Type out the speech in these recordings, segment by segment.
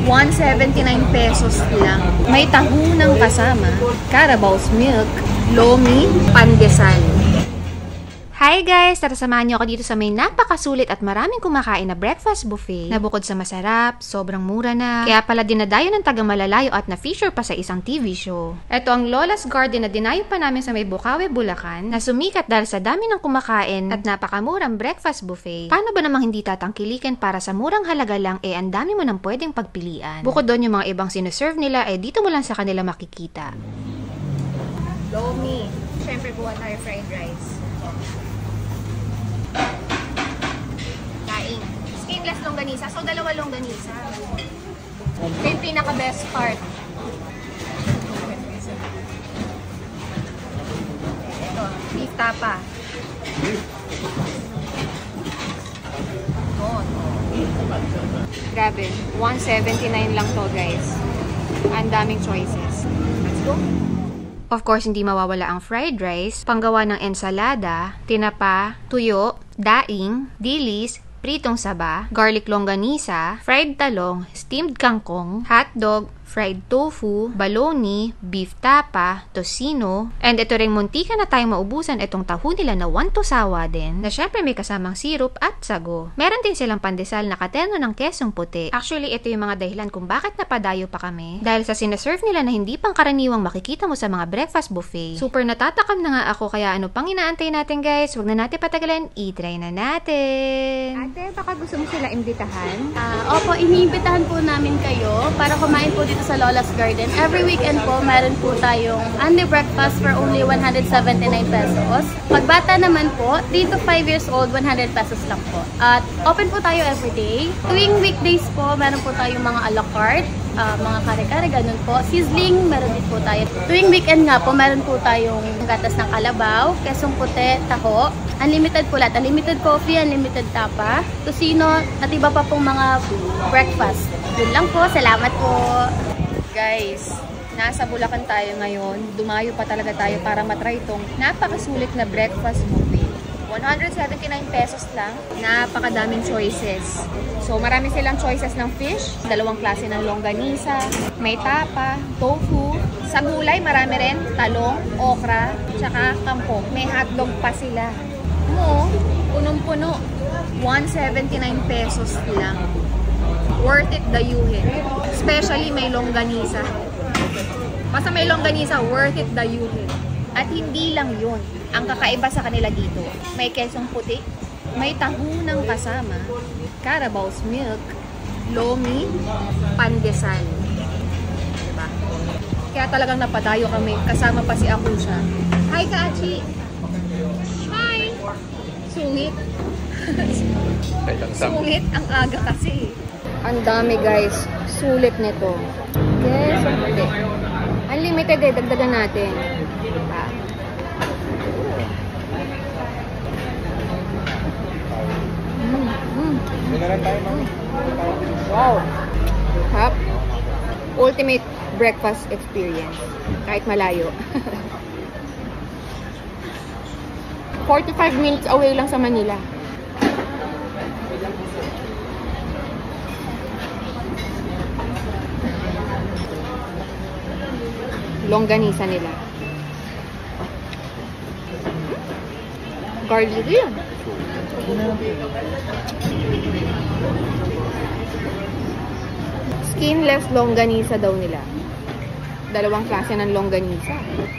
179 pesos lang. May tahunang kasama, Carabao's milk, lomi, pandesal. Hi guys! Tara samahan niyo ako dito sa may napakasulit at maraming kumakain na breakfast buffet na bukod sa masarap, sobrang mura na. Kaya pala dinadayo ng taga-malalayo at na-feature pa sa isang TV show. Ito ang Lola's Garden na dinayo pa namin sa may Bukawi, Bulacan na sumikat dahil sa dami ng kumakain at napakamurang breakfast buffet. Paano ba namang hindi tatangkilikin para sa murang halaga lang ang dami mo nang pwedeng pagpilian. Bukod doon yung mga ibang sineserve nila dito mo lang sa kanila makikita. Lomi. Siyempre buwan tayo fried rice. Skinless longganisa. So, dalawa longganisa. Ito yung pinaka-best part. Ito, beef tapa. Grabe, 179 lang to guys. Ang daming choices. Let's go! Of course, hindi mawawala ang fried rice, panggawa ng ensalada, tinapa, tuyo, daing, dilis, pritong saba, garlic longganisa, fried talong, steamed kangkong, hotdog, fried tofu, baloney, beef tapa, tocino, and ito ring muntika na tayong maubusan itong taho nila na 1 sawa din, na syempre may kasamang syrup at sago. Meron din silang pandesal na katerno ng kesong puti. Actually, ito yung mga dahilan kung bakit napadayo pa kami. Dahil sa sinaserve nila na hindi pang karaniwang makikita mo sa mga breakfast buffet. Super natatakam na nga ako, kaya ano pang inaantay natin guys? Huwag na natin patagalan, i-try na natin! Ate, baka gusto mo sila imbitahan? Opo, iniimbitahan po namin kayo para kumain po dito sa Lola's Garden. Every weekend po, meron po tayong only breakfast for only 179 pesos. Pag bata naman po, 3 to 5 years old, 100 pesos lang po. At open po tayo everyday. Tuwing weekdays po, meron po tayong mga a la carte, mga kare-kare, ganun po. Sizzling, meron din po tayo. Tuwing weekend nga po, meron po tayong gatas ng kalabaw, kesong puti, taho. Unlimited po lahat. Unlimited coffee, unlimited tapa, tocino, at iba pa pong mga breakfast. Yun lang po. Salamat po. Guys, nasa Bulacan tayo ngayon. Dumayo pa talaga tayo para matry itong napakasulit na breakfast buffet. 179 pesos lang. Napakadaming choices. So, marami silang choices ng fish. Dalawang klase ng longganisa. May tapa, tofu. Sa gulay, marami rin. Talong, okra, tsaka kangkong. May hotdog pa sila. Punong-puno. 179 pesos lang. Worth it dayuhin. Especially may longganisa. Basta may longganisa, worth it dayuhin. At hindi lang yun. Ang kakaiba sa kanila dito, may kesong puti, may tahunang kasama, Carabao's milk, lomi, pandesal. Diba? Kaya talagang napadayo kami. Kasama pa si Akusha. Hi, Kachi! Hi! Sungit. Sungit ang aga kasi. Ang dami guys. Sulit nito. Yes, okay. Unlimited eh. Dagdagan natin. Wow! Hap. Ultimate breakfast experience. Kahit malayo. 45 minutes away lang sa Manila. Longganisa nila. Garlic yun. Skinless longganisa daw nila. Dalawang klase ng longganisa.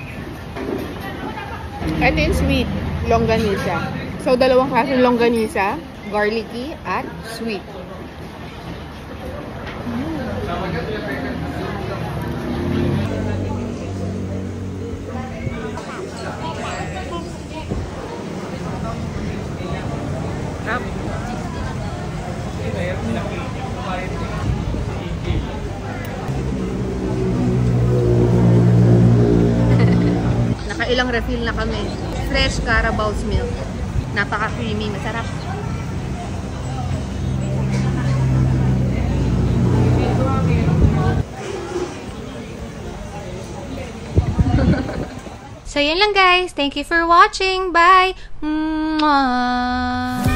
Ito yung sweet longganisa. So, dalawang klase ng longganisa, garlicky at sweet. Nakailang refill na kami. Fresh Carabao's milk. Napaka-creamy, masarap. So, yun lang guys. Thank you for watching. Bye! Mwah!